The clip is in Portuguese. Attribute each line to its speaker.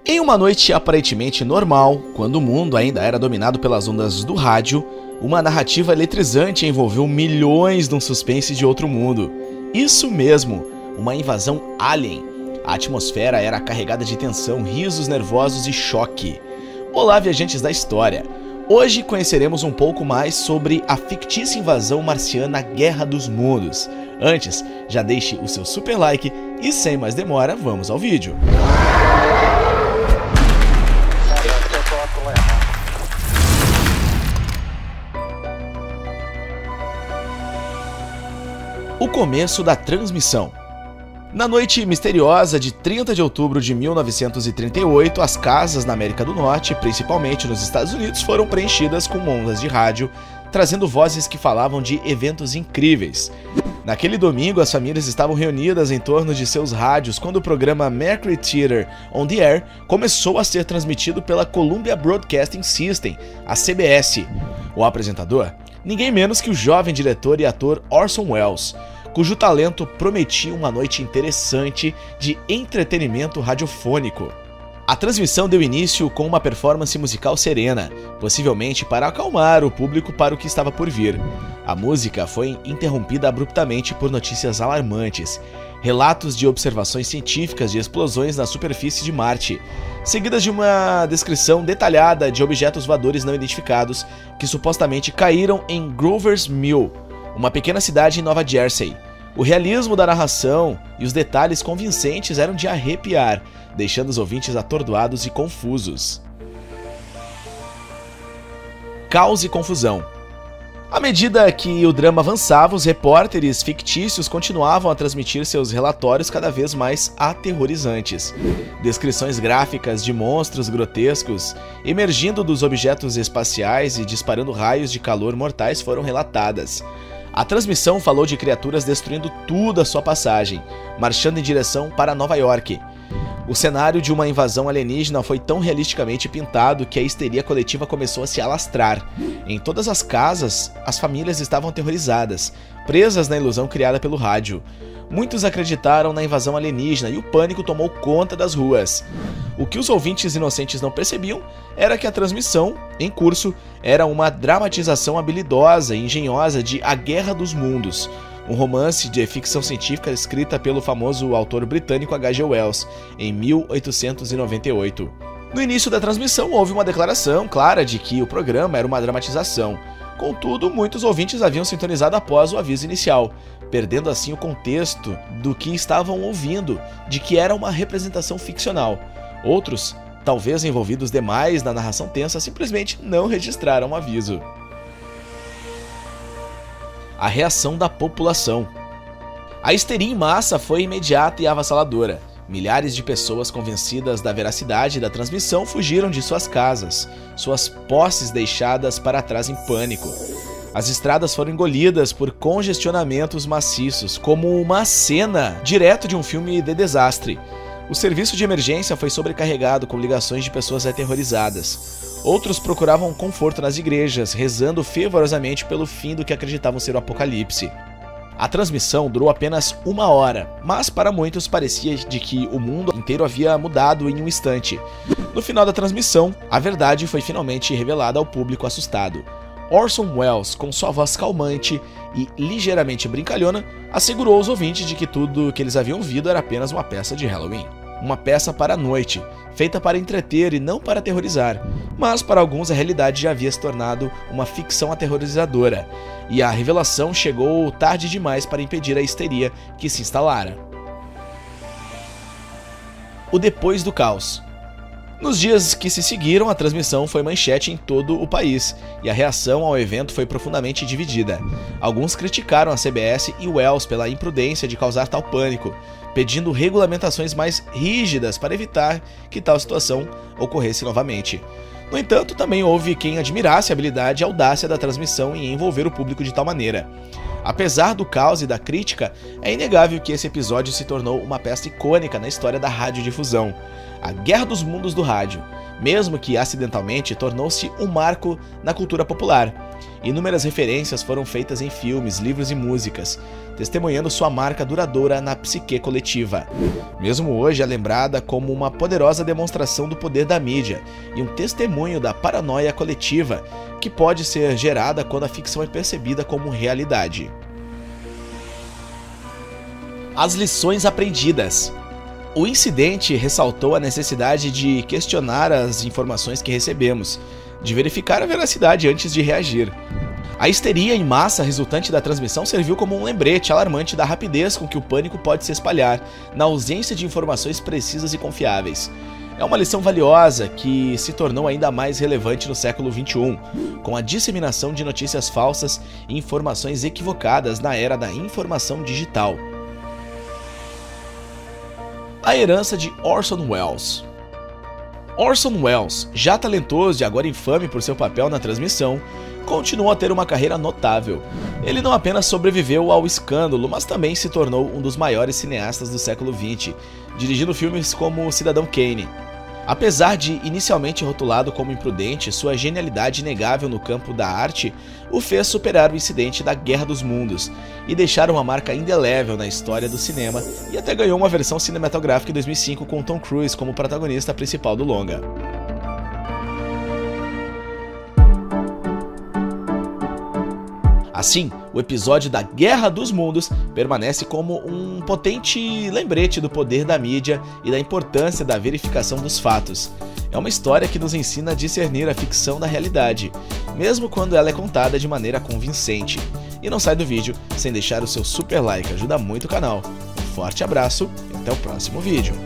Speaker 1: Em uma noite aparentemente normal, quando o mundo ainda era dominado pelas ondas do rádio, uma narrativa eletrizante envolveu milhões num suspense de outro mundo. Isso mesmo, uma invasão alien. A atmosfera era carregada de tensão, risos nervosos e choque. Olá, viajantes da história! Hoje conheceremos um pouco mais sobre a fictícia invasão marciana Guerra dos Mundos. Antes, já deixe o seu super like e sem mais demora, vamos ao vídeo. O começo da transmissão. Na noite misteriosa de 30 de outubro de 1938, as casas na América do Norte, principalmente nos Estados Unidos, foram preenchidas com ondas de rádio, trazendo vozes que falavam de eventos incríveis. Naquele domingo, as famílias estavam reunidas em torno de seus rádios quando o programa Mercury Theater on the Air começou a ser transmitido pela Columbia Broadcasting System, a CBS. O apresentador? Ninguém menos que o jovem diretor e ator Orson Welles, cujo talento prometia uma noite interessante de entretenimento radiofônico. A transmissão deu início com uma performance musical serena, possivelmente para acalmar o público para o que estava por vir. A música foi interrompida abruptamente por notícias alarmantes, relatos de observações científicas de explosões na superfície de Marte, seguidas de uma descrição detalhada de objetos voadores não identificados que supostamente caíram em Grover's Mill, uma pequena cidade em Nova Jersey. O realismo da narração e os detalhes convincentes eram de arrepiar, deixando os ouvintes atordoados e confusos. Caos e confusão. À medida que o drama avançava, os repórteres fictícios continuavam a transmitir seus relatórios cada vez mais aterrorizantes. Descrições gráficas de monstros grotescos emergindo dos objetos espaciais e disparando raios de calor mortais foram relatadas. A transmissão falou de criaturas destruindo tudo à sua passagem, marchando em direção para Nova York. O cenário de uma invasão alienígena foi tão realisticamente pintado que a histeria coletiva começou a se alastrar. Em todas as casas, as famílias estavam aterrorizadas, presas na ilusão criada pelo rádio. Muitos acreditaram na invasão alienígena e o pânico tomou conta das ruas. O que os ouvintes inocentes não percebiam era que a transmissão, em curso, era uma dramatização habilidosa e engenhosa de A Guerra dos Mundos, um romance de ficção científica escrita pelo famoso autor britânico H.G. Wells, em 1898. No início da transmissão houve uma declaração clara de que o programa era uma dramatização. Contudo, muitos ouvintes haviam sintonizado após o aviso inicial, perdendo assim o contexto do que estavam ouvindo, de que era uma representação ficcional. Outros, talvez envolvidos demais na narração tensa, simplesmente não registraram o aviso. A reação da população. A histeria em massa foi imediata e avassaladora. Milhares de pessoas convencidas da veracidade da transmissão fugiram de suas casas, suas posses deixadas para trás em pânico. As estradas foram engolidas por congestionamentos maciços, como uma cena direto de um filme de desastre. O serviço de emergência foi sobrecarregado com ligações de pessoas aterrorizadas. Outros procuravam conforto nas igrejas, rezando fervorosamente pelo fim do que acreditavam ser o apocalipse. A transmissão durou apenas 1 hora, mas para muitos parecia de que o mundo inteiro havia mudado em um instante. No final da transmissão, a verdade foi finalmente revelada ao público assustado. Orson Welles, com sua voz calmante e ligeiramente brincalhona, assegurou aos ouvintes de que tudo que eles haviam ouvido era apenas uma peça de Halloween. Uma peça para a noite, feita para entreter e não para aterrorizar. Mas para alguns a realidade já havia se tornado uma ficção aterrorizadora, e a revelação chegou tarde demais para impedir a histeria que se instalara. O depois do caos. Nos dias que se seguiram, a transmissão foi manchete em todo o país, e a reação ao evento foi profundamente dividida. Alguns criticaram a CBS e Wells pela imprudência de causar tal pânico, pedindo regulamentações mais rígidas para evitar que tal situação ocorresse novamente. No entanto, também houve quem admirasse a habilidade e a audácia da transmissão em envolver o público de tal maneira. Apesar do caos e da crítica, é inegável que esse episódio se tornou uma peça icônica na história da radiodifusão. A Guerra dos Mundos do rádio, mesmo que acidentalmente, tornou-se um marco na cultura popular. Inúmeras referências foram feitas em filmes, livros e músicas, testemunhando sua marca duradoura na psique coletiva. Mesmo hoje é lembrada como uma poderosa demonstração do poder da mídia e um testemunho da paranoia coletiva que pode ser gerada quando a ficção é percebida como realidade. As lições aprendidas. O incidente ressaltou a necessidade de questionar as informações que recebemos, de verificar a veracidade antes de reagir. A histeria em massa resultante da transmissão serviu como um lembrete alarmante da rapidez com que o pânico pode se espalhar, na ausência de informações precisas e confiáveis. É uma lição valiosa que se tornou ainda mais relevante no século XXI, com a disseminação de notícias falsas e informações equivocadas na era da informação digital. A herança de Orson Welles. Orson Welles, já talentoso e agora infame por seu papel na transmissão, continuou a ter uma carreira notável. Ele não apenas sobreviveu ao escândalo, mas também se tornou um dos maiores cineastas do século XX, dirigindo filmes como Cidadão Kane. Apesar de inicialmente rotulado como imprudente, sua genialidade inegável no campo da arte o fez superar o incidente da Guerra dos Mundos e deixar uma marca indelével na história do cinema, e até ganhou uma versão cinematográfica em 2005 com Tom Cruise como protagonista principal do longa. Assim, o episódio da Guerra dos Mundos permanece como um potente lembrete do poder da mídia e da importância da verificação dos fatos. É uma história que nos ensina a discernir a ficção da realidade, mesmo quando ela é contada de maneira convincente. E não sai do vídeo sem deixar o seu super like, ajuda muito o canal. Um forte abraço e até o próximo vídeo.